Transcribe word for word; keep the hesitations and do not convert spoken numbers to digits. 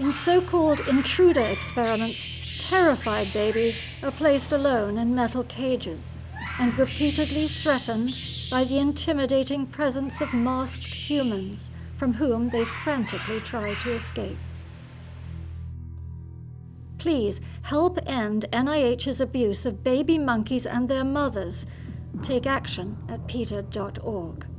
In so-called intruder experiments, terrified babies are placed alone in metal cages and repeatedly threatened by the intimidating presence of masked humans from whom they frantically try to escape. Please help end N I H's abuse of baby monkeys and their mothers. Take action at PETA dot org.